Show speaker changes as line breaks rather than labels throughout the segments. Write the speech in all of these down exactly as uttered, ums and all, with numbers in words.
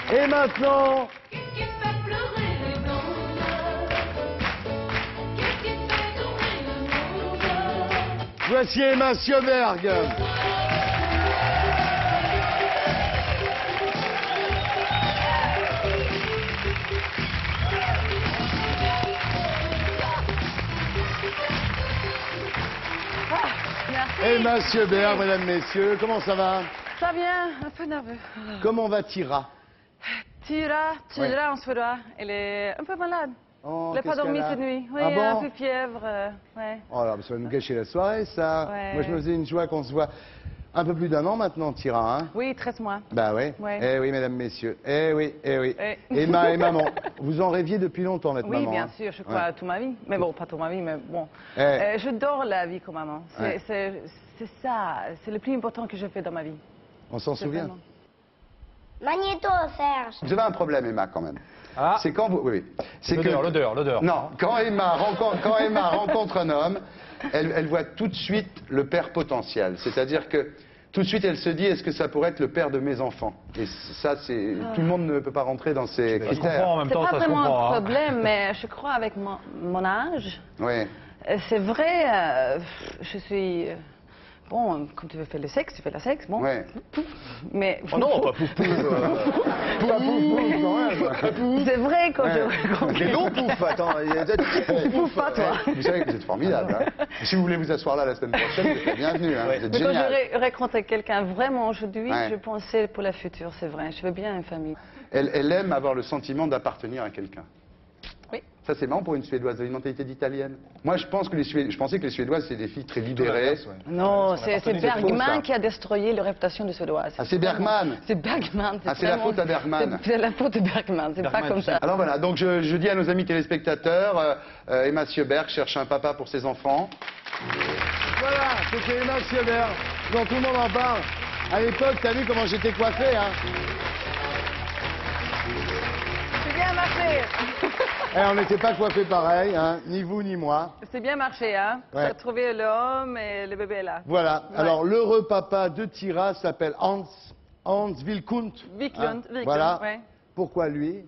Et maintenant...
Qu'est-ce qui fait pleurer les blondes? Qu'est-ce qui fait tourner le monde?
Voici Emma Sjöberg. Emma Sjöberg, mesdames, messieurs, comment ça va?
Ça vient, un peu nerveux.
Comment va Tira?
Tira, Tira
Ouais.
en suédois, elle est un peu malade.
Oh,
elle n'a pas
qu'est-ce
dormi
qu'elle a?
cette nuit. Oui,
Ah
elle a
bon?
un peu de fièvre. euh, ouais.
Oh là, ça va nous gâcher la soirée, ça.
Ouais.
Moi, je me faisais une joie qu'on se voit un peu plus d'un an maintenant, Tira, hein?
Oui, treize mois.
Bah ouais.
Ouais.
Eh oui, mesdames, messieurs. Eh oui, eh oui.
Eh.
Emma et maman, vous en rêviez depuis longtemps d'être
Oui,
maman.
bien
hein?
sûr, je crois
Ouais.
toute ma vie. Mais bon, pas toute ma vie, mais bon.
Eh.
Euh, J'adore la vie comme maman. C'est
Ouais.
c'est- c'est ça, c'est le plus important que j'ai fait dans ma vie.
On s'en
C'est
souvient.
vraiment-
Magnéto, Serge.
Vous avez un problème, Emma, quand même.
Ah,
C'est quand vous... Oui, oui. C'est
l'odeur, l'odeur, l'odeur.
Non, quand Emma rencontre, quand Emma rencontre un homme, elle, elle voit tout de suite le père potentiel. C'est-à-dire que tout de suite, elle se dit, est-ce que ça pourrait être le père de mes enfants? Et ça, c'est... Tout le monde ne peut pas rentrer dans ces
Ça se
critères.
comprend en même
C'est
temps,
pas
ça se
vraiment
comprend.
un
hein.
problème, mais je crois avec mon, mon âge,
Oui.
euh, c'est vrai, euh, je suis... euh, Bon, quand tu veux faire le sexe, tu fais le sexe, bon.
Ouais.
Mais...
Oh non, pas pouf pouf. euh,
Pas pouf, pouf, quand même.
C'est vrai quand
Ouais.
je... quand
Les longs poufs, attends. il y a peut-être-
Tu bouffes pas, toi.
Vous savez que vous êtes formidable. Hein. Si vous voulez vous asseoir là la semaine prochaine, vous êtes la bienvenue. Hein. Vous êtes
Mais quand
génial.
je rencontré quelqu'un vraiment aujourd'hui,
Ouais.
je pensais pour la future, c'est vrai. Je veux bien une famille.
Elle, elle aime avoir le sentiment d'appartenir à quelqu'un.
Oui.
Ça, c'est marrant pour une Suédoise, elle a une mentalité d'italienne. Moi, je pense que les Sué- je pensais que les Suédoises, c'était des filles très libérées.
Non, c'est c'est
appartenu, c'est faux, ça.
Bergman qui a détruit la réputation de Suédoise.
Ah, c'est Bergman.
C'est Bergman.
Ah, c'est la
vraiment-
faute à Bergman.
C'est c'est la faute de Bergman, c'est pas
Bergman,
comme
tu sais.
ça.
Alors voilà, donc je, je dis à nos amis téléspectateurs, euh, euh, Emma Sjöberg cherche un papa pour ses enfants. Voilà, c'était Emma Sjöberg, dont tout le monde en parle. À l'époque, t'as vu comment j'étais coiffé, hein?
C'est bien marché.
Eh, on n'était pas coiffés pareil, hein, ni vous ni moi.
C'est bien marché, hein.
Ouais.
Tu as trouvé l'homme et le bébé est là.
Voilà,
Ouais.
alors l'heureux papa de Tira s'appelle Hans, Hans Wilkund.
Wiklund, Wiklund,
Voilà.
ouais.
Pourquoi lui?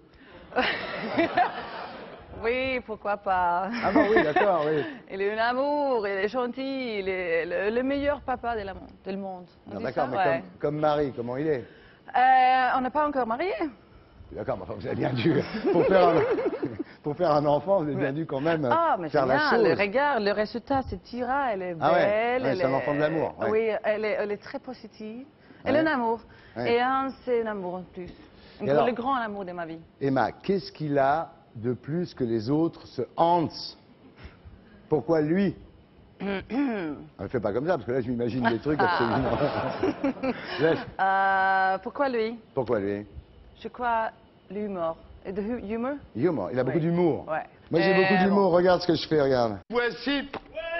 Oui, pourquoi pas.
Ah bon, oui, d'accord, oui.
Il est un amour, il est gentil, il est le, le meilleur papa de la monde, du monde. On
Non,
dit
d'accord,
ça,
mais
ouais.
comme, comme Marie, comment il est?
Euh, on n'est pas encore mariés.
D'accord, mais enfin, vous avez bien dû, pour faire un, pour faire un enfant, vous avez bien dû quand même euh,
Ah, mais c'est
faire la
bien,
chose.
le regard, le résultat, c'est Tira, elle est belle.
Ah ouais, ouais,
elle
c'est un
est-
enfant de l'amour, ouais.
Oui, elle est, elle est très positive. Elle
Ouais.
est un amour.
Ouais.
Et un, c'est un amour en plus.
Et alors
Le grand amour de ma vie.
Emma, qu'est-ce qu'il a de plus que les autres, ce Hans? Pourquoi lui? Ne fais pas comme ça, parce que là, je m'imagine des trucs absolument... Laisse.
Euh, pourquoi lui?
Pourquoi lui?
Je crois l'humour. Et de hu- humour?
Humour, il a beaucoup
Oui.
d'humour.
Ouais.
Moi, j'ai
Euh,
beaucoup d'humour,
bon.
regarde ce que je fais, regarde. Voici...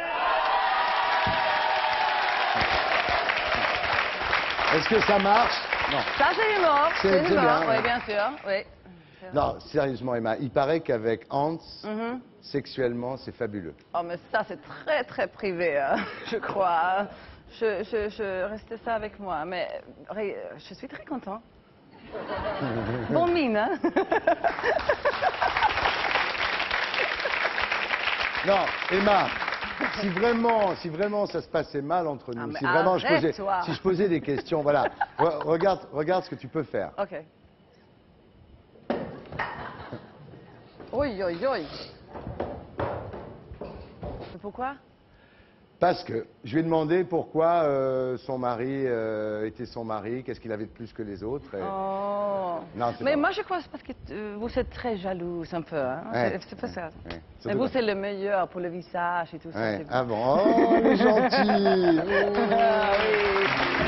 Est-ce que ça marche? Non.
Ça, c'est l'humour.
C'est-
C'est
c'est
l'humour,
bien,
oui,
ouais.
bien sûr. Oui.
Non, sérieusement, Emma, il paraît qu'avec Hans,
Mhm.
sexuellement, c'est fabuleux.
Oh, mais ça, c'est très, très privé, hein, je crois. Je, je, je restais ça avec moi. Mais ré- je suis très content. Bon mine, hein?
Non, Emma, si vraiment, si vraiment ça se passait mal entre nous,
Ah, mais
si vraiment je
arrête,
posais,
toi.
si je posais des questions, voilà, Re- regarde, regarde ce que tu peux faire.
Ok. Oui, oui, oui. C'est pourquoi?
Parce que je lui ai demandé pourquoi euh, son mari euh, était son mari, qu'est-ce qu'il avait de plus que les autres. et-
Oh.
Non, c'est
Mais
pas
moi, je crois que c'est parce que euh, vous êtes très jalouse un peu. Hein?
Ouais.
C'est- C'est pas ça.
Ouais,
Mais
surtout
vous,
quand-
c'est le meilleur pour le visage et tout ça.
Ouais,
c'est
ah bon, oh, elle est gentille.
Ah, oui.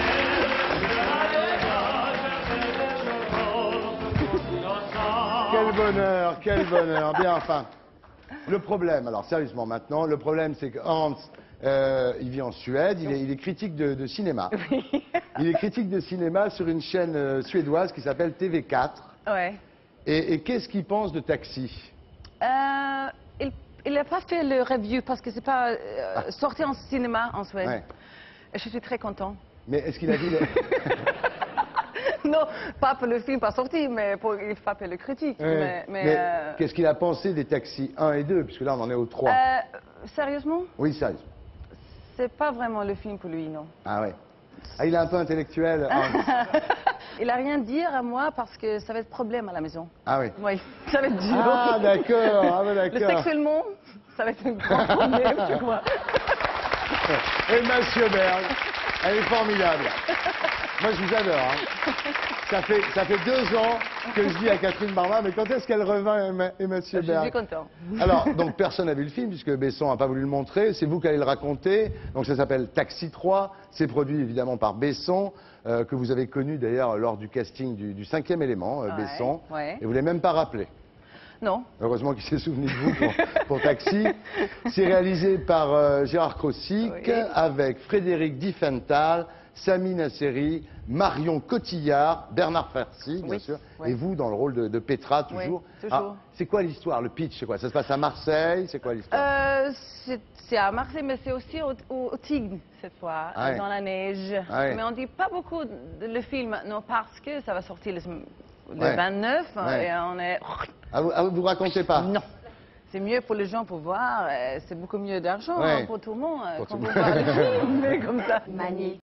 Quel bonheur, quel bonheur. Bien, enfin, le problème, alors sérieusement maintenant, le problème c'est que Hans, euh, il vit en Suède, il est, il est critique de, de cinéma. Il est critique de cinéma sur une chaîne euh, suédoise qui s'appelle T V quatre.
Ouais.
Et, et qu'est-ce qu'il pense de Taxi?
Euh, il il n'a pas fait le review parce que c'est pas euh, sorti en cinéma en Suède.
Ouais.
Et je suis très content.
Mais est-ce qu'il a vu le...
non, pas pour le film pas sorti, mais pour il frapper le critique.
Ouais.
Mais, mais,
Mais
euh,
qu'est-ce qu'il a pensé des taxis un et deux, puisque là on en est au trois.
euh, sérieusement,
Oui, ça.
c'est pas vraiment le film pour lui, non.
Ah ouais. Ah, il est un peu intellectuel. Hans.
Il a rien à dire à moi parce que ça va être problème à la maison.
Ah oui.
Oui, ça va être dur.
Ah d'accord, ah ouais,
Le
d'accord.
sexuellement, ça va être un grand problème, je crois.
Et Monsieur Berg, elle est formidable. Moi je vous adore. Hein. Ça fait, ça fait deux ans que je dis à Catherine Barma, mais quand est-ce qu'elle revint et, et Monsieur
Je
Berg?
suis content.
Alors, donc personne n'a vu le film puisque Besson n'a pas voulu le montrer. C'est vous qui allez le raconter. Donc ça s'appelle Taxi trois. C'est produit évidemment par Besson, euh, que vous avez connu d'ailleurs lors du casting du, du cinquième élément, euh,
Ouais,
Besson.
ouais.
Et vous ne l'avez même pas rappelé.
Non.
Heureusement qu'il s'est souvenu de vous pour, pour Taxi. C'est réalisé par euh, Gérard Krossic,
Oui.
avec Frédéric Diffenthal, Sami Nasseri, Marion Cotillard, Bernard Fercy, bien
Oui,
sûr,
oui.
et vous dans le rôle de, de Petra, toujours.
Oui, toujours.
Ah, c'est quoi l'histoire, le pitch, c'est quoi? Ça se passe à Marseille, c'est quoi l'histoire?
Euh, c'est c'est à Marseille, mais c'est aussi au, au, au Tignes, cette fois,
Ah ouais.
dans la neige.
Ah ouais.
Mais on dit pas beaucoup de le film maintenant parce que ça va sortir le, le
Ouais.
vingt-neuf
Ouais.
et on est...
Ah, vous, ah, vous racontez pas?
Non. C'est mieux pour les gens pour voir, euh, c'est beaucoup mieux d'argent
Ouais.
hein, pour tout le monde euh,
Pour
quand
tout
vous
le monde.
voyez le film, mais comme ça.
Magnifique.